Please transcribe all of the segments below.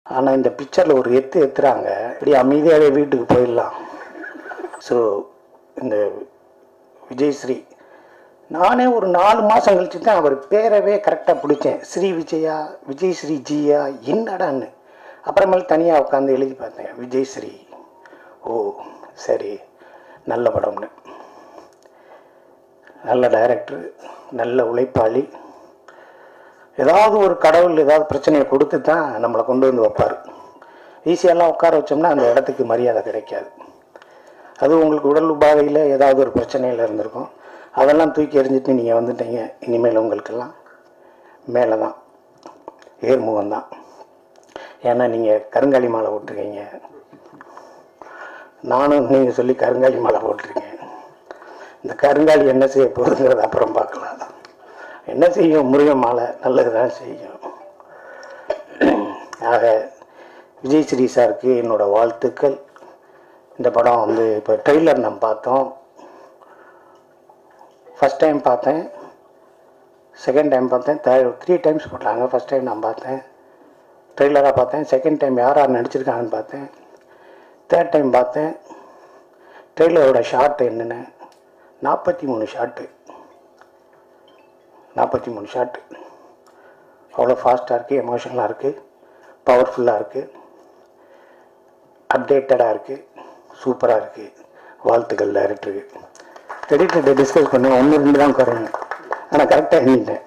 ஆனால் இந்த பிக்சரில் ஒரு எத்துறாங்க, இப்படி அமைதியாகவே வீட்டுக்கு போயிடலாம். ஸோ இந்த விஜய்ஸ்ரீ நானே ஒரு 4 மாதம் கழிச்சு தான் அவர் பேரவே கரெக்டாக பிடிச்சேன். ஸ்ரீ விஜயா, விஜய்ஸ்ரீ ஜியா, என்னடான்னு. அப்புறமேல தனியாக உட்காந்து எழுதி பார்த்தேன், விஜய்ஸ்ரீ. ஓ சரி, நல்ல படம்னு. நல்ல டைரக்டர், நல்ல உழைப்பாளி. ஏதாவது ஒரு கடவுள் ஏதாவது பிரச்சனையை கொடுத்து தான் நம்மளை கொண்டு வந்து வைப்பார். ஈஸியெல்லாம் உட்கார வச்சோம்னா அந்த இடத்துக்கு மரியாதை கிடைக்காது. அது உங்களுக்கு உடல் உபாதையில் ஏதாவது ஒரு பிரச்சனையில் இருந்திருக்கும், அதெல்லாம் தூக்கி எறிஞ்சிட்டு நீங்கள் வந்துட்டீங்க. இனிமேல் உங்களுக்கெல்லாம் மேலே தான், ஏர்முகம் தான். ஏன்னா நீங்கள் கருங்காலி மாலை போட்டிருக்கீங்க, நானும் நீங்கள் சொல்லி கருங்காலி மாலை போட்டிருக்கேன். இந்த கருங்காலி என்ன செய்ய போகுதுங்கிறத அப்புறம் பார்க்கலாம். என்ன செய்யும், முருகன் மாலை நல்லது தான் செய்யும். ஆக விஜய்ஸ்ரீ சாருக்கு என்னோடய வாழ்த்துக்கள். இந்த படம் வந்து இப்போ ட்ரெய்லர் நம்ம பார்த்தோம். ஃபஸ்ட் டைம் பார்த்தேன், செகண்ட் டைம் பார்த்தேன், 3 டைம்ஸ் போட்டாங்க. ஃபஸ்ட் டைம் நான் பார்த்தேன், ட்ரெய்லராக பார்த்தேன். செகண்ட் டைம் யார் யார் நடிச்சிருக்காங்கன்னு பார்த்தேன். தேர்ட் டைம் பார்த்தேன். ட்ரெய்லரோட ஷார்ட் என்னென்ன 43 ஷாட்டு, 43 ஷாட்டு. அவ்வளோ ஃபாஸ்ட்டாக இருக்குது, எமோஷனலாக இருக்குது, பவர்ஃபுல்லாக இருக்குது, அப்டேட்டடாக இருக்குது, சூப்பராக இருக்குது. வாழ்த்துக்கள் டைரக்டருக்கு. எடிட்டர்கிட்ட டிஸ்கஸ் பண்ணி 1-2 தான் குறைங்க, ஆனால் கரெக்டாக எண்ணிட்டேன்.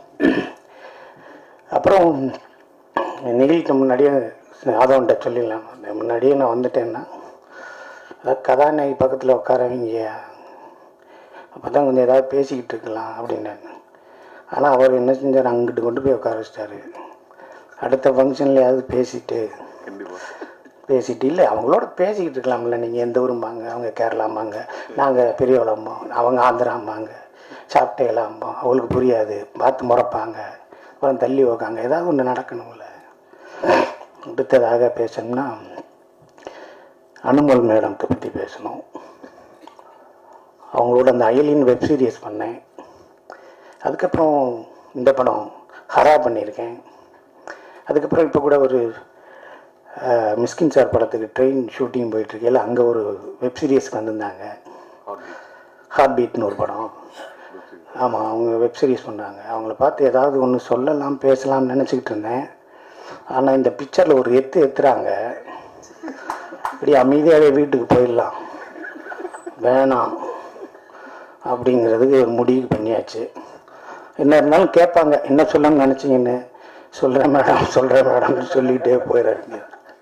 அப்புறம் நிகழ்ச்சிக்கு முன்னாடியே ஆதவன்கிட்ட சொல்லிடலாம், முன்னாடியே நான் வந்துட்டேன்னா அதாவது கதாநாயகி பக்கத்தில் உட்காரவங்க, அப்போ தான் கொஞ்சம் ஏதாவது பேசிக்கிட்டு இருக்கலாம் அப்படின்னு. ஆனால் அவர் என்ன செஞ்சார், அங்கிட்டு கொண்டு போய் உட்கார வச்சிட்டாரு. அடுத்த ஃபங்க்ஷன்லையாவது பேசிட்டு இல்லை அவங்களோட பேசிக்கிட்டு இருக்கலாம்ல. நீங்கள் எந்த ஊரும்பாங்க, அவங்க கேரளாம்பாங்க, நாங்கள் பெரியவளம்போம், அவங்க ஆந்திராம்பாங்க, சாப்பிட்டேலாம்போம். அவங்களுக்கு புரியாது, பார்த்து முறைப்பாங்க, அப்புறம் தள்ளி வைக்காங்க. ஏதாவது ஒன்று நடக்கணும்ல. அடுத்ததாக பேசணும்னா அனுமல் மேடத்தை பற்றி பேசணும். அவங்களோட அந்த அயலின் வெப் சீரிஸ் பண்ணேன். அதுக்கப்புறம் இந்த படம் ஹரா பண்ணியிருக்கேன். அதுக்கப்புறம் இப்போ கூட ஒரு மிஸ்கின் சார் படத்துக்கு ட்ரெயின் ஷூட்டிங் போயிட்டுருக்கையில் அங்கே ஒரு வெப் சீரிஸ்க்கு வந்திருந்தாங்க, ஹார்ட் பீட்னு ஒரு படம். ஆமாம், அவங்க வெப் சீரிஸ் பண்ணாங்க. அவங்கள பார்த்து ஏதாவது ஒன்று சொல்லலாம் பேசலாம்னு நினச்சிக்கிட்டு இருந்தேன். ஆனால் இந்த பிக்சரில் ஒரு எத்துறாங்க, இப்படி அமைதியாகவே வீட்டுக்கு போயிடலாம், வேணாம் அப்படிங்கிறதுக்கு ஒரு முடிவு பண்ணியாச்சு. என்ன இருந்தாலும் கேட்பாங்க, என்ன சொல்லணும்னு நினச்சிங்கன்னு. சொல்கிறேன் மேடம்னு சொல்லிகிட்டே போயிடுறாங்க.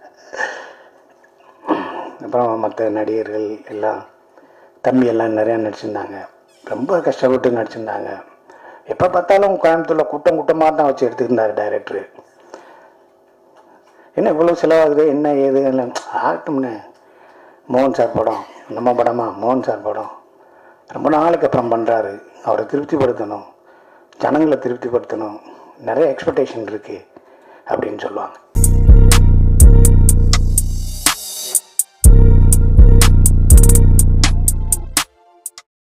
அப்புறம் மற்ற நடிகர்கள் எல்லாம், தம்பி எல்லாம் நிறையா நடிச்சிருந்தாங்க, ரொம்ப கஷ்டப்பட்டு நடிச்சிருந்தாங்க. எப்போ பார்த்தாலும் கோயம்புத்தூரில் கூட்டமாக தான் வச்சு எடுத்துருந்தார் டைரக்டரு. என்ன இவ்வளோ செலவாகுது, என்ன ஏது ஆகட்டும்னு. மோகன் சார் படம், நம்ம படமா, மோகன் சார் படம் ரொம்ப நாளைக்கு அப்புறம் பண்ணுறாரு. அவரை திருப்திப்படுத்தணும், ஜனங்களை திருப்திப்படுத்தணும், நிறைய எக்ஸ்பெக்டேஷன் இருக்குது அப்படின்னு சொல்லுவாங்க.